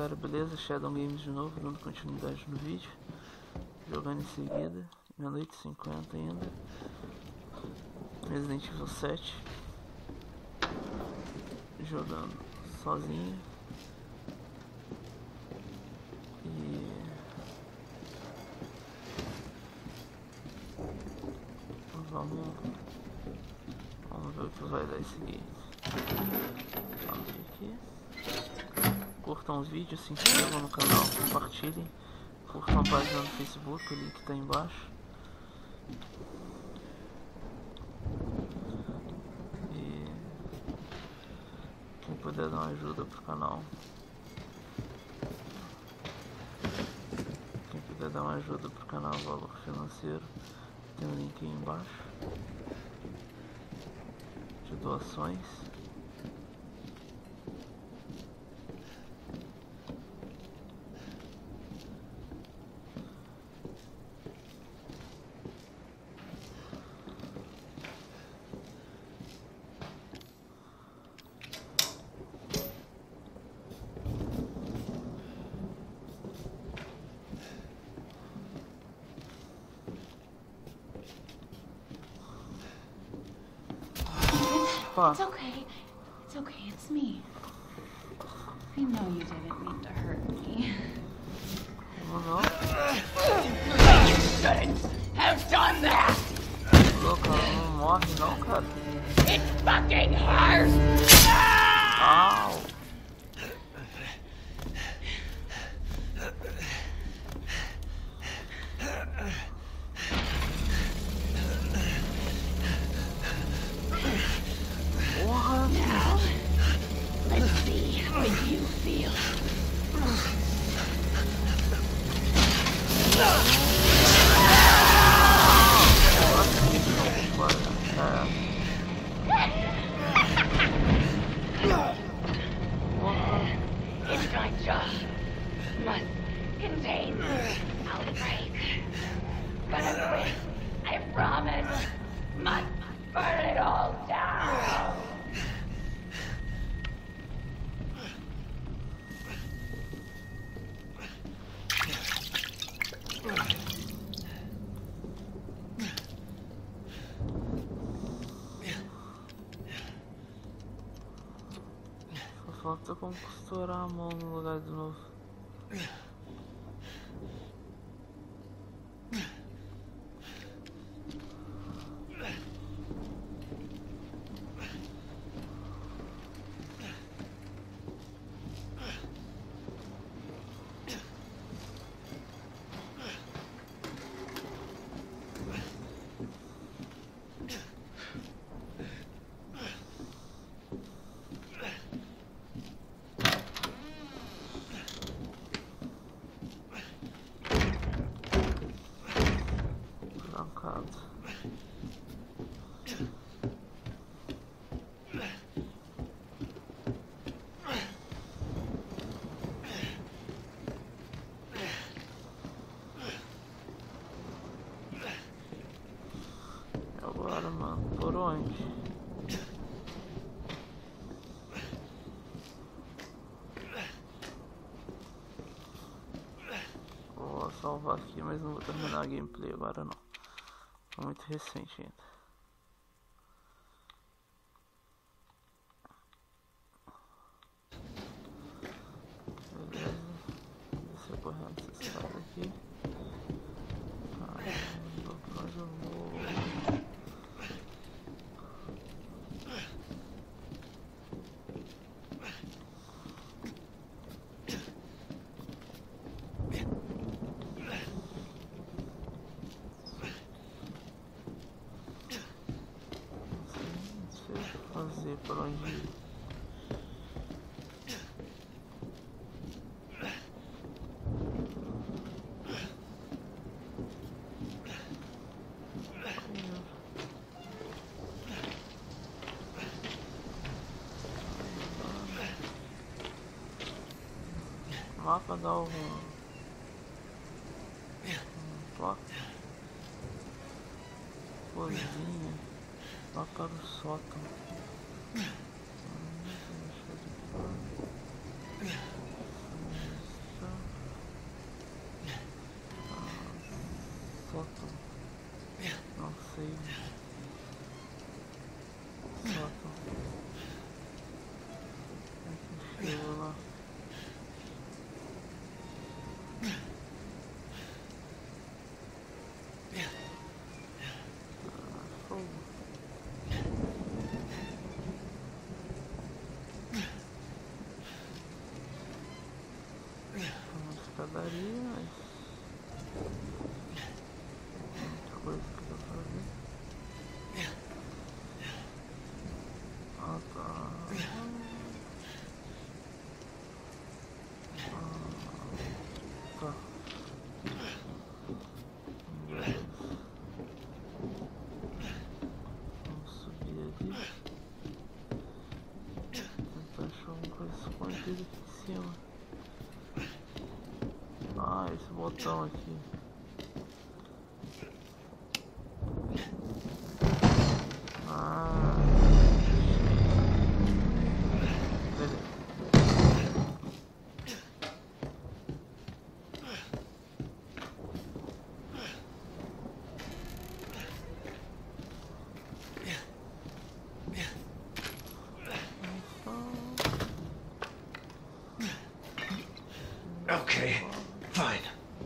galera, beleza? Shadow Games de novo, dando continuidade no vídeo. Jogando em seguida, meia-noite e 50 ainda. Resident Evil 7. Jogando sozinho. E... vamos ver o que vai dar esse game. Vamos ver aqui. Curtam os vídeos, se inscrevam no canal, compartilhem. Curtam a página no Facebook, o link tá aí embaixo. E quem puder dar uma ajuda pro canal, valor financeiro, tem um link aí embaixo de doações. It's okay. It's okay. It's me. I know you didn't mean to hurt me. Não. You shouldn't have done that. Louco, não morre não, cara. It fucking hurts. Au. Now, let's see what you feel. It's not just must contain outbreak, but I promise, must burn it all down. Só falta como costurar a mão no lugar de novo. Agora, mano, por onde? Vou salvar aqui, mas não vou terminar a gameplay agora não. É muito recente ainda. Beleza. Descer correndo essa estrada aqui. Pra onde eu vou? Fazer por onde ir. O mapa dá algum toque, cozinha lá para o sótão. Uma escadaria, mas muita coisa que dá pra ver. Ah, tá. Tá. Beleza. Vamos subir ali. Tentar achar alguma coisa escondida aqui em cima. Ah, esse botão aqui. Ah, beleza. Okay, fine.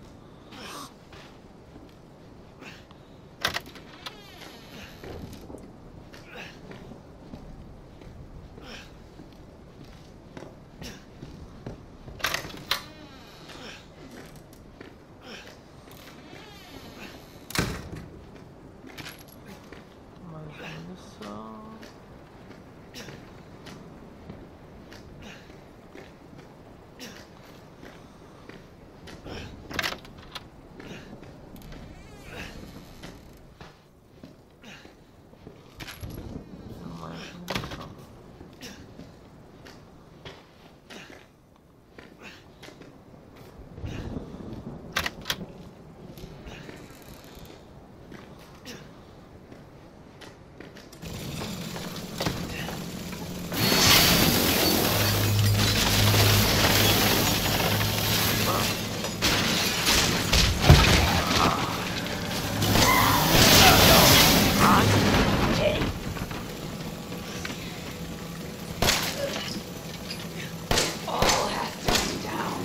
Mais munição. Mais munição. All has to be down.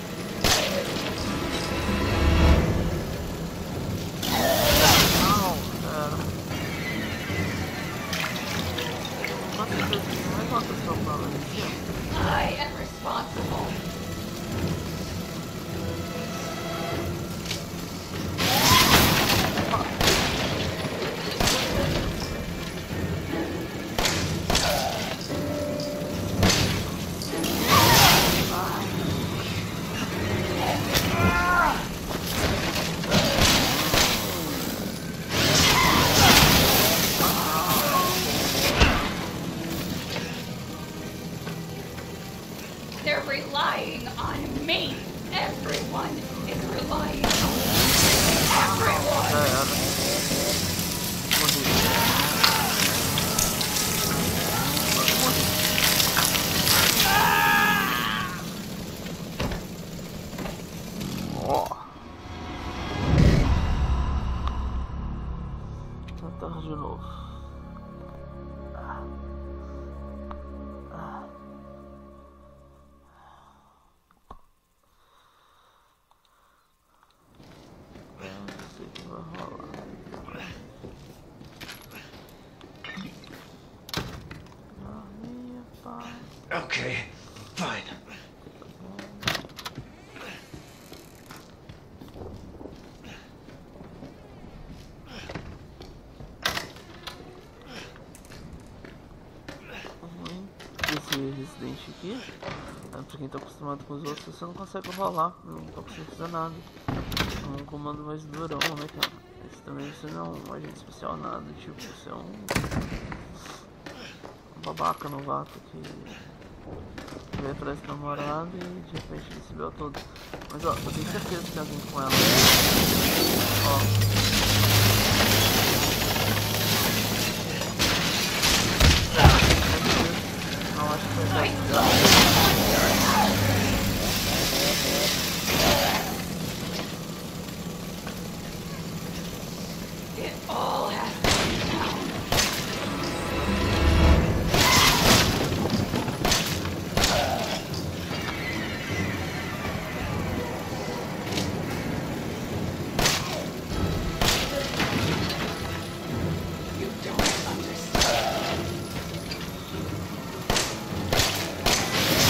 Não, cara. Com certeza não é uma pessoa pra lá em cima. I am responsible. They're relying on me. Everyone is relying on me. Everyone. Já era. Morri. Quase morri. Ó. Tentar de novo. Não sei o que vai rolar. Minha paz. Okay, fine. Ruim desse Resident aqui, pra quem tá acostumado com os outros, você não consegue rolar, não tá conseguindo fazer nada. É um comando mais durão, né, cara? Esse também você não é um agente especial, nada, tipo, você é um babaca novato que veio atrás do namorado e de repente recebeu todo. Mas ó, eu tenho certeza que tem alguém com ela. Ó. Não, acho que foi It all has to be down. You don't understand.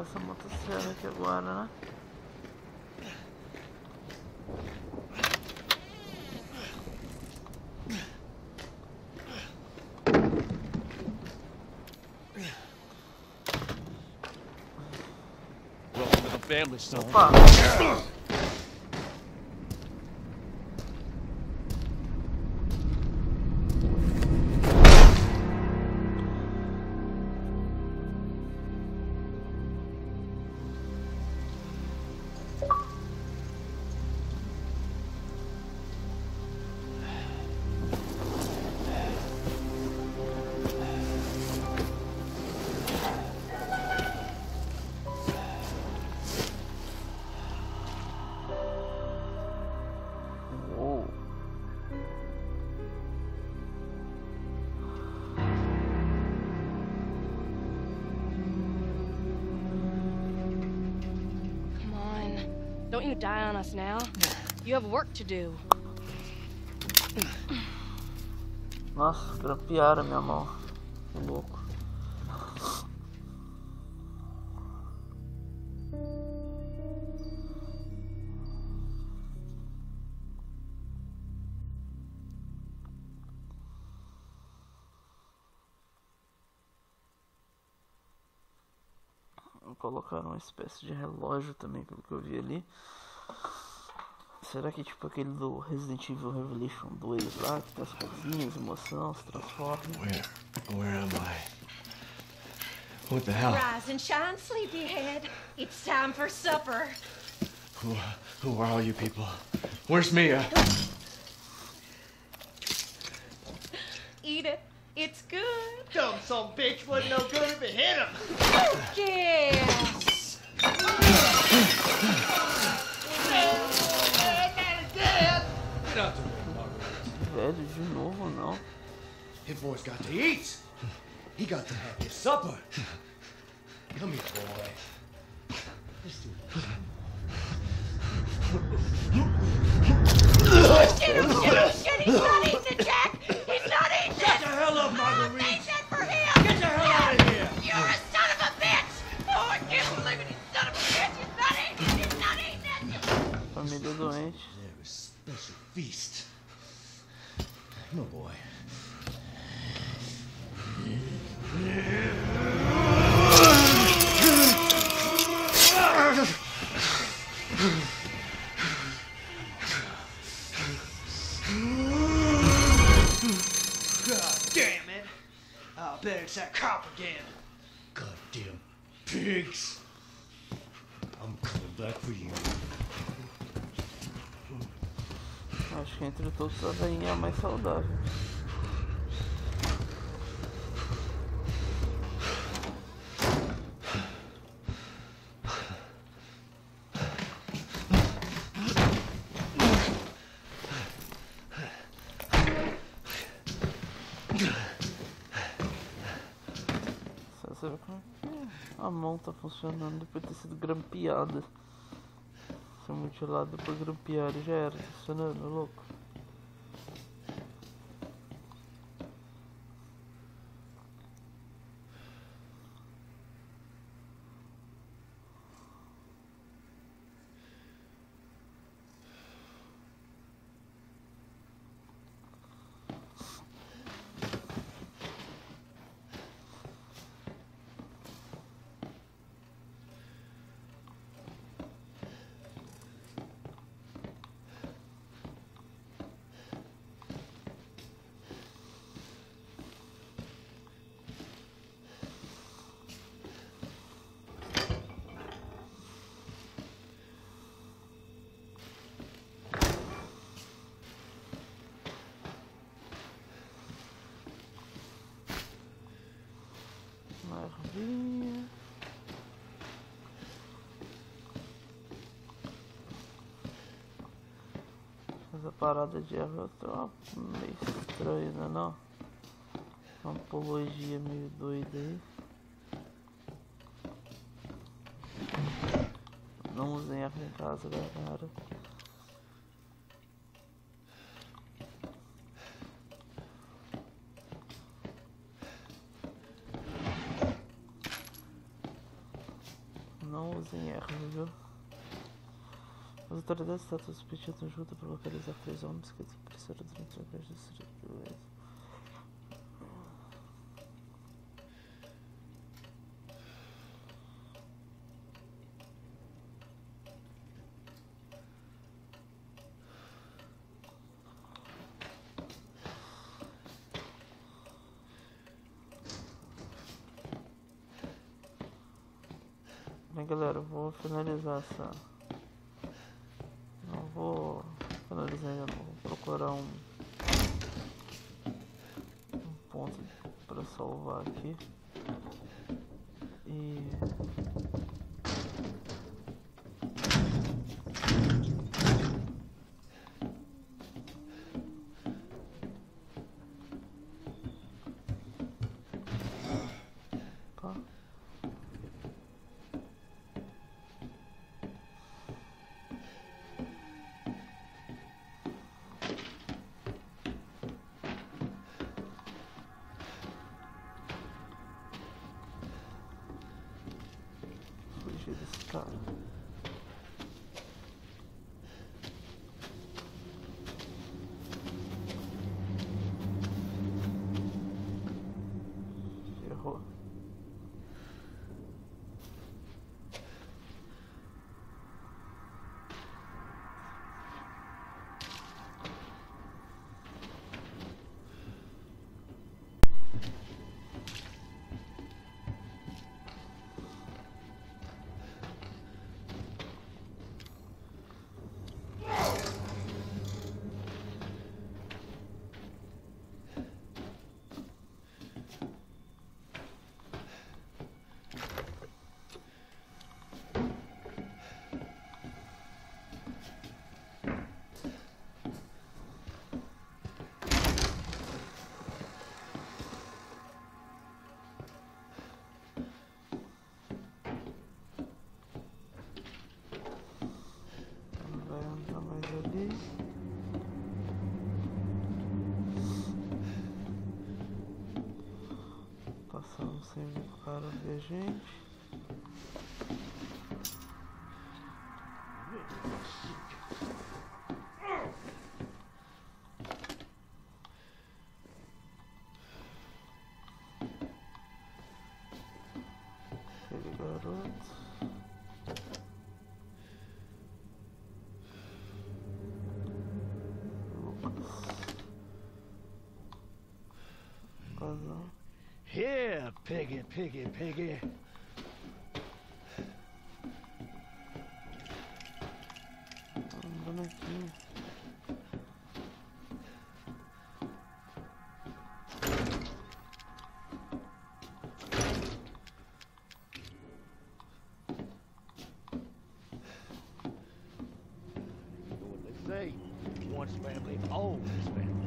essa motosserra aqui agora, né? Welcome to the family, son. Opa! Uou. Come on. Don't you die on us now. You have work to do. Nossa, grampearam minha mão. Que louco. Colocaram uma espécie de relógio também, pelo que eu vi ali. Será que é tipo aquele do Resident Evil Revelation 2 lá, que tem as coisinhas, emoção, se transforma? Where am I? What the hell? Rise and shine, sleepyhead. It's time for supper. Who are all you people? Where's Mia? Eat it. It's good. Dumb son of a bitch wasn't no good if it hit him. Yes. Get out the way, Margaret. Velho, de novo não. His boy's got to eat. He got to have his supper. Come here, boy. Let's do it. Shit, he's not eating it, Jack. He's not eating Shut it. the hell up, Marguerite. Ain't that for him? Get the hell out of here. You're a son of a bitch. Oh, I can't believe it. He's son of a bitch. He's not eating it. He's not eating it. Família doente. There was special feast. No boy. God damn it! I'll bet it's that cop again. Goddamn pigs! I'm coming back for you. Acho que entre todos a veinha é a mais saudável. Você vê como é que a mão tá funcionando depois de ter sido grampeada. Ser mutilado depois grampear e já era, tá funcionando, louco. Maravilha. Essa parada de erro tá meio estranha, né, não? Uma apologia meio doida aí. Não usem erro em casa, galera. estamos em erro, viu? As autoridades estatam suspeitando ajuda para localizar 3 homens que desapareceram durante a viagem do Sirius. Bem, galera, eu vou finalizar essa. Não vou finalizar ainda, não. Vou procurar um ponto para salvar aqui. E tá. Fugir desse cara. Errou. Vai andar mais ali. Passando sem ver o cara ver a gente. Aquele garoto. Casal. Here, piggy, piggy, piggy. Andando aqui. You know what they say? Once family, always family.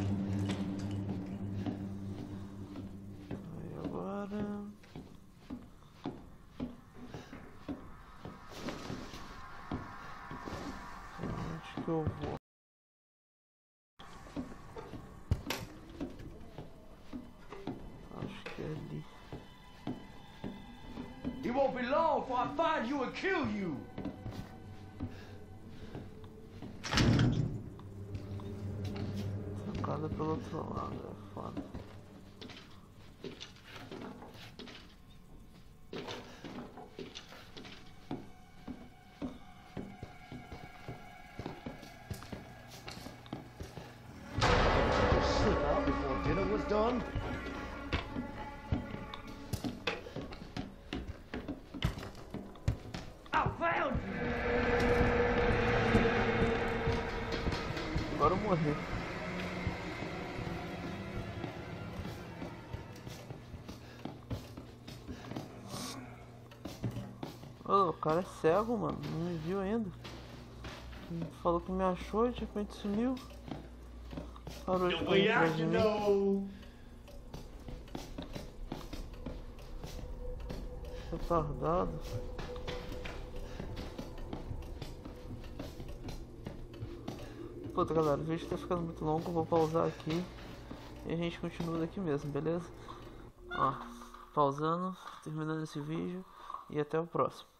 Aí agora. Onde que eu vou? Acho que é ali. It won't be long before I find you and kill you. Trancada pelo outro lado, é foda. Slip out before dinner was done. I found you. Agora eu morri. Ô, o cara é cego, mano. Não me viu ainda. Ele falou que me achou e de repente sumiu. Parou de correr atrás de mim. Retardado. Puta, galera, o vídeo tá ficando muito longo. Eu vou pausar aqui e a gente continua daqui mesmo, beleza? Ó, pausando, terminando esse vídeo e até o próximo.